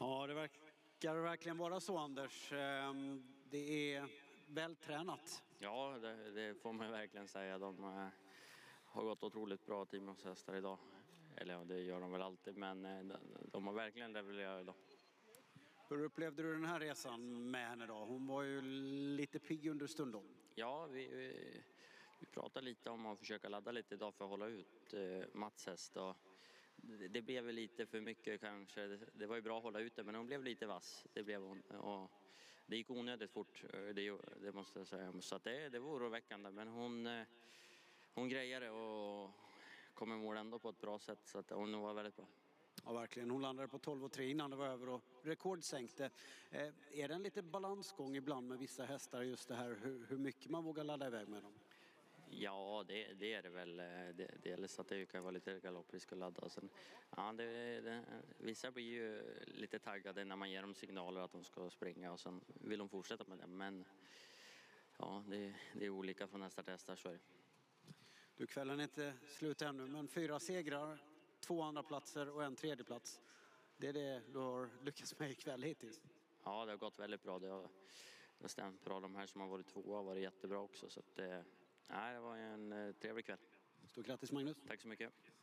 Ja, det verkar verkligen vara så, Anders. Det är vältränat. Ja, det får man verkligen säga. De har gått otroligt bra teamhästar idag. Eller ja, det gör de väl alltid, men de har verkligen levererat idag. Hur upplevde du den här resan med henne då? Hon var ju lite pigg under stundom. Ja, vi pratade lite om att försöka ladda lite idag för att hålla ut Mats häst. Det blev lite för mycket kanske. Det var ju bra att hålla ut det, men hon blev lite vass. Det blev hon. Och det gick onödigt fort, det måste jag säga. Så att det var oroväckande, men hon grejade och kom i mål ändå på ett bra sätt. Så att hon var väldigt bra. Ja, verkligen. Hon landade på 12,3 innan det var över och rekordsänkte. Är det en lite balansgång ibland med vissa hästar, just det här hur mycket man vågar ladda iväg med dem? Ja, det är det väl. Dels att det kan vara lite galopprisk att ladda. Sen, ja, vissa blir ju lite taggade när man ger dem signaler att de ska springa och sen vill de fortsätta med det. Men ja, det är olika från hästar till hästar, så är det. Du, kvällen är inte slut ännu, men 4 segrar, 2 andra platser och en tredje plats. Det är det du har lyckats med ikväll hittills. Ja, det har gått väldigt bra. Det har stämt bra. De här som har varit 2 har varit jättebra också. Så att, det var en trevlig kväll. Stort grattis, Magnus. Tack så mycket.